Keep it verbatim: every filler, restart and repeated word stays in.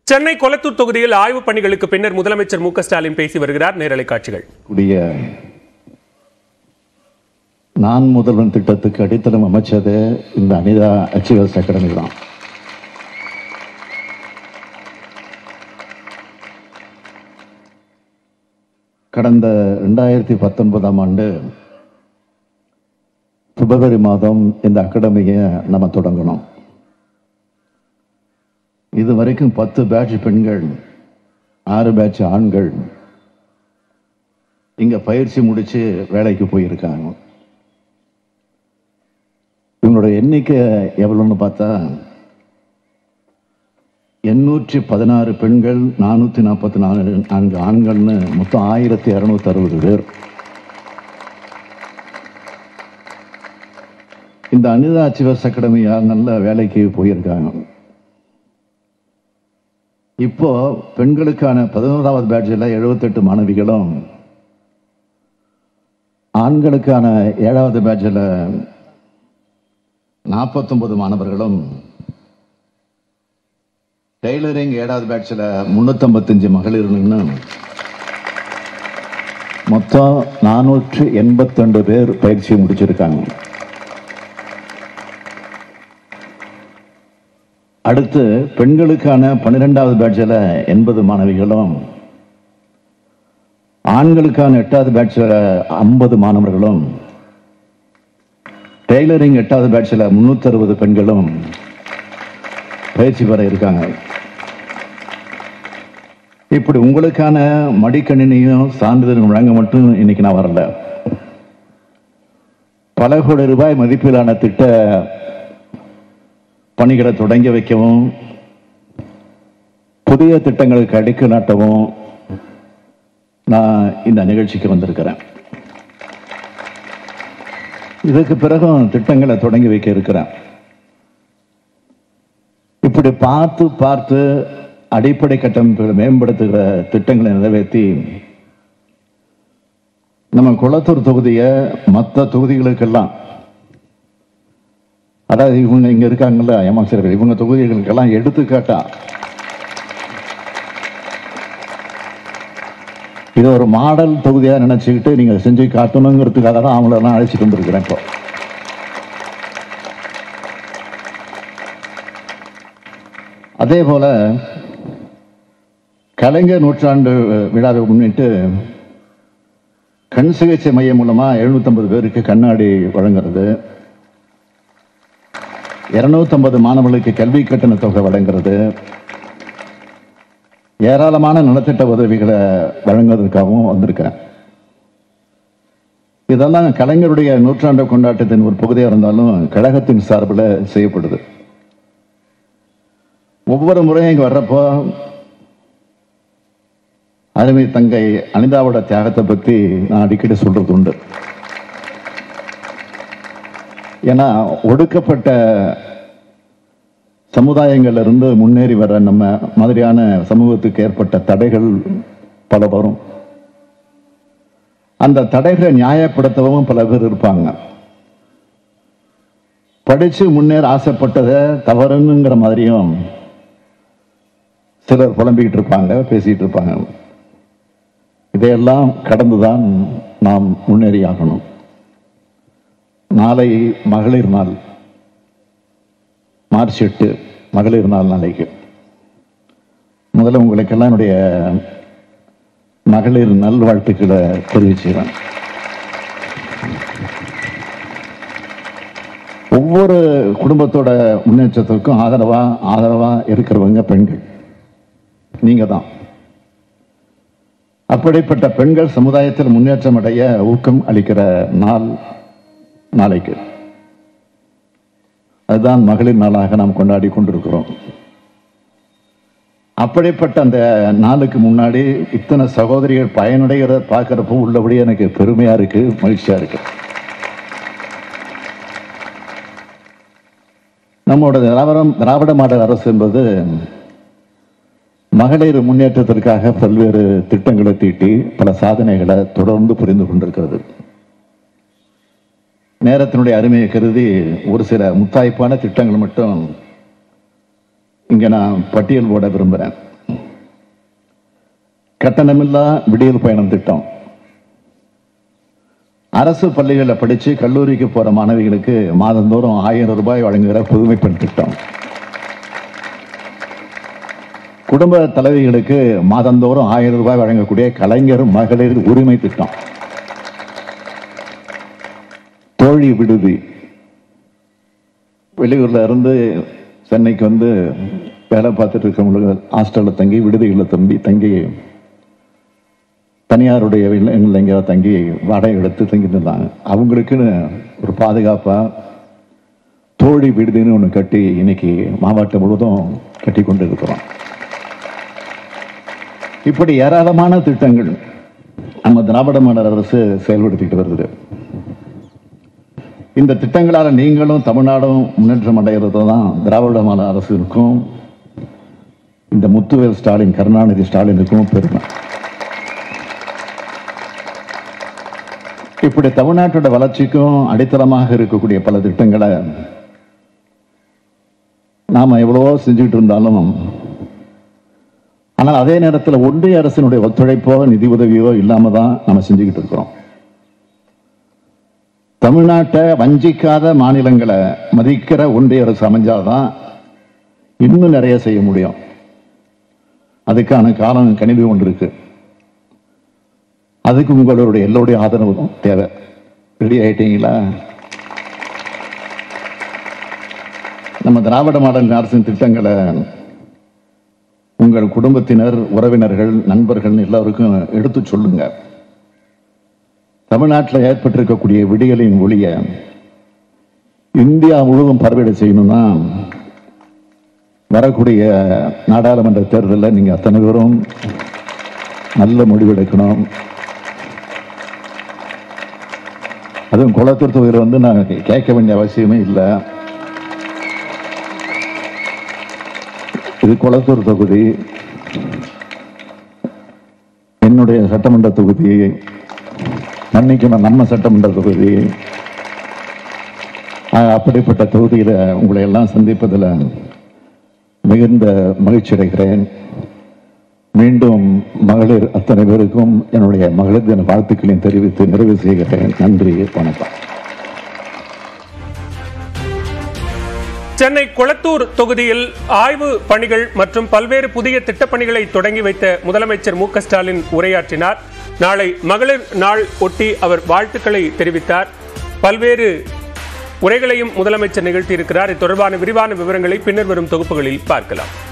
சென்னை கொளத்தூர் தொகுதியில் ஆய்வுப் பணிகளுக்கு பின்னர் முதலமைச்சர் மு க ஸ்டாலின் பேசி வருகிறார். நேரலை காட்சிகள். நான் முதல்வன் திட்டத்துக்கு அடித்தளம் அமைச்சது இந்த அனிதா அச்சீவர்ஸ் அகாடமி தான். கடந்த இரண்டாயிரத்தி பத்தொன்பதாம் ஆண்டு பிப்ரவரி மாதம் இந்த அகாடமியை நம்ம தொடங்கணும். இது வரைக்கும் பத்து பேட்ச் பெண்கள், ஆறு பேட்ச் ஆண்கள் இங்க பயிற்சி முடிச்சு வேலைக்கு போயிருக்காங்க. இவங்களோட எண்ணிக்கை எவ்வளவுன்னு பார்த்தா எண்ணூற்றி பதினாறு பெண்கள், நானூத்தி நாற்பத்தி நாலு நான்கு ஆண்கள்னு மொத்தம் ஆயிரத்தி இருநூத்தி அறுபது பேர். இந்த அனிதா அச்சீவர்ஸ் அகாடமியா நல்ல வேலைக்கு போயிருக்காங்க. இப்போ பெண்களுக்கான பதினோராவது பேட்சில் எழுபத்தெட்டு மாணவிகளும், ஆண்களுக்கான ஏழாவது பேட்சில் நாற்பத்தொன்பது மாணவர்களும், டெய்லரிங் ஏழாவது பேட்சில் முன்னூத்தி ஐம்பத்தஞ்சு மகளிர்னு மொத்தம் நானூற்று எண்பத்தி ரெண்டு பேர் பயிற்சி முடிச்சிருக்காங்க. அடுத்து பெண்களுக்கான பன்னிரெண்டாவது பேட்சில் எண்பது மாணவிகளும், ஆண்களுக்கான எட்டாவது பேட்சில் ஐம்பது மாணவர்களும், டெய்லரிங் எட்டாவது பேட்சில் முன்னூத்தி அறுபது பெண்களும் பயிற்சி பெற இருக்காங்க. இப்படி உங்களுக்கான மடிக்கணினியும் சான்றிதழ் வழங்க மட்டும் இன்னைக்கு நான் வரல. பல கோடி ரூபாய் மதிப்பிலான திட்ட பணிகளை தொடங்கி வைக்கவும், புதிய திட்டங்களுக்கு அடிக்கல் நாட்டவும் நான் இந்த நிகழ்ச்சிக்கு வந்திருக்கிறேன். இதுக்கு பிறகும் திட்டங்களை தொடங்கி வைக்க இருக்கிறேன். இப்படி பார்த்து பார்த்து அடிப்படை கட்டமைப்புகளை மேம்படுத்துகிற திட்டங்களை நிறைவேற்றி நம்ம கொளத்தூர் தொகுதியை மற்ற தொகுதிகளுக்கெல்லாம், அதாவது இவங்க இங்க இருக்காங்கல்ல அமைச்சர்கள், இவங்க தொகுதிகளுக்கெல்லாம் எடுத்துக்காட்டா இது ஒரு மாடல் தொகுதியா நினைச்சுக்கிட்டு நீங்க செஞ்சு காட்டணுங்கிறதுக்காக தான் அவங்களெல்லாம் அழைச்சிட்டு வந்திருக்கிறேன். இப்போ அதே போல கலைஞர் நூற்றாண்டு விழாவை முன்னிட்டு கண் சிகிச்சை மையம் மூலமா எழுநூத்தி ஐம்பது பேருக்கு கண்ணாடி வழங்குறது, இருநூத்தி ஐம்பது மாணவர்களுக்கு கல்வி கட்டண தொகை வழங்குறது, ஏராளமான நலத்திட்ட உதவிகளை வழங்குவதற்காகவும் வந்திருக்கிறேன். இதெல்லாம் கலைஞருடைய நூற்றாண்டு கொண்டாட்டத்தின் ஒரு பகுதியாக இருந்தாலும் கழகத்தின் சார்பில் செய்யப்படுது. ஒவ்வொரு முறையும் இங்க வர்றப்போ அருமை தங்கை அனிதாவோட தியாகத்தை பத்தி நான் அடிக்கடி சொல்றது உண்டு. ஏன்னா ஒடுக்கப்பட்ட சமுதாயங்கள்ல இருந்து முன்னேறி வர நம்ம மாதிரியான சமூகத்துக்கு ஏற்பட்ட தடைகள் பல வரும். அந்த தடைகளை நியாயப்படுத்தவும் பல பேர் இருப்பாங்க. படிச்சு முன்னேற ஆசைப்பட்டதை தவறுங்கிற மாதிரியும் சிலர் புலம்பிக்கிட்டு இருப்பாங்க, பேசிட்டு இருப்பாங்க. இதையெல்லாம் கடந்துதான் நாம் முன்னேறி ஆகணும். நாளை மகளிர் நாள், மார்ச் எட்டு மகளிர் நாள் நாளைக்கு. முதல்ல உங்களுக்கெல்லாம் என்னுடைய மகளிர் நல்வாழ்த்துக்களை தெரிவிச்சுக்கிறேன். ஒவ்வொரு குடும்பத்தோட முன்னேற்றத்திற்கும் ஆதரவா ஆதரவா இருக்கிறவங்க பெண்கள், நீங்க தான். அப்படிப்பட்ட பெண்கள் சமுதாயத்தில் முன்னேற்றம் அடைய ஊக்கம் அளிக்கிற நாள் நாளைக்கு. அதுதான் மகளிர் நாளாக நாம் கொண்டாடி கொண்டிருக்கிறோம். அப்படிப்பட்ட அந்த நாளுக்கு முன்னாடி இத்தனை சகோதரிகள் பயனடைகிறத பார்க்கிறப்போ உள்ளபடியே எனக்கு பெருமையா இருக்கு, மகிழ்ச்சியா இருக்கு. நம்மளோட திராவிடம் திராவிட மாடல் அரசு என்பது மகளிர் முன்னேற்றத்திற்காக பல்வேறு திட்டங்களை தீட்டி பல சாதனைகளை தொடர்ந்து புரிந்து கொண்டிருக்கிறது. நேரத்தினுடைய அருமையை கருதி ஒரு சில முத்தாய்ப்பான திட்டங்கள் மட்டும் இங்க நான் பட்டியல் போட விரும்புகிறேன். கட்டணமில்லா விடியல் பயணம் திட்டம், அரசு பள்ளிகளில் படிச்சு கல்லூரிக்கு போற மாணவிகளுக்கு மாதந்தோறும் ஆயிரம் ரூபாய் வழங்குகிற புதுமை பெண் திட்டம், குடும்ப தலைவிகளுக்கு மாதந்தோறும் ஆயிரம் ரூபாய் வழங்கக்கூடிய கலைஞர் மகளிர் உரிமை திட்டம், தோழி விடுதி, வெளியூர்ல இருந்து சென்னைக்கு வந்து வேலை பார்த்துட்டு இருக்கவங்களுக்கு ஹாஸ்டலில் தங்கி விடுதிகளில் தம்பி தங்கி தனியாருடைய எங்கேயாவது தங்கி வாடகை எடுத்து தங்கிட்டு இருந்தாங்க. அவங்களுக்குன்னு ஒரு பாதுகாப்பாக தோழி விடுதின்னு ஒன்று கட்டி இன்னைக்கு மாவட்டம் முழுவதும் கட்டி கொண்டு இருக்கிறோம். இப்படி ஏராளமான திட்டங்கள் நம்ம திராவிட மாடல் அரசு செயல்படுத்திட்டு வருது. இந்த திட்டங்களால் நீங்களும் தமிழ்நாடும் முன்னேற்றம் அடைகிறது தான் திராவிட மாடல் அரசுக்கும் இந்த முத்துவேல் ஸ்டாலின் கருணாநிதி ஸ்டாலினுக்கும் பெருமை. இப்படி தமிழ்நாட்டோட வளர்ச்சிக்கும் அடித்தளமாக இருக்கக்கூடிய பல திட்டங்களை நாம எவ்வளவோ செஞ்சுட்டு இருந்தாலும், ஆனால் அதே நேரத்தில் ஒன்றிய அரசினுடைய ஒத்துழைப்போ நிதி உதவியோ இல்லாம தான் நம்ம செஞ்சுக்கிட்டு இருக்கிறோம். தமிழ்நாட்டை வஞ்சிக்காத மாநிலங்களை மதிக்கிற ஒன்றிய அரசு அமைஞ்சாதான் இன்னும் நிறைய செய்ய முடியும். அதுக்கான காலம் கணிவு ஒன்று இருக்கு. அதுக்கு உங்களுடைய எல்லோருடைய ஆதரவு தேவை. ரெடி ஆயிட்டீங்களா? நம்ம திராவிட மாடல் அரசின் திட்டங்களை உங்கள் குடும்பத்தினர், உறவினர்கள், நண்பர்கள் எல்லாருக்கும் எடுத்து சொல்லுங்க. தமிழ்நாட்டில் ஏற்பட்டிருக்கக்கூடிய விடியலின் ஒளிய இந்தியா முழுவதும் பரவிட செய்யணும்னா வரக்கூடிய நாடாளுமன்ற தேர்தலில் நீங்க அத்தனை பேரும் நல்ல முடிவெடுக்கணும். அதுவும் குளத்தூர் தொகுதியில் வந்து நான் கேட்க வேண்டிய அவசியமே இல்லை. இது குளத்தூர் தொகுதி, என்னுடைய சட்டமன்ற தொகுதி, மன்னிக்கணும் நம்ம சட்டமன்ற தொகுதி. அப்படிப்பட்ட தொகுதியில் உங்களை எல்லாம் சந்திப்பதில் மிகுந்த மகிழ்ச்சி அடைகிறேன். மீண்டும் மகளிர் அத்தனை பேருக்கும் என்னுடைய மகளிர் தின வாழ்த்துக்களையும் தெரிவித்து நிறைவு செய்கிறேன். நன்றி, வணக்கம். சென்னை கொளத்தூர் தொகுதியில் ஆய்வு பணிகள் மற்றும் பல்வேறு புதிய திட்டப்பணிகளை தொடங்கி வைத்த முதலமைச்சர் மு க ஸ்டாலின் உரையாற்றினார். நாளை மகளிர் நாள் ஒட்டி அவர் வாழ்த்துக்களை தெரிவித்தார். பல்வேறு உரைகளையும் முதலமைச்சர் நிகழ்த்தியிருக்கிறார். இது தொடர்பான விரிவான விவரங்களை பின்னர் வரும் தொகுப்புகளில் பார்க்கலாம்.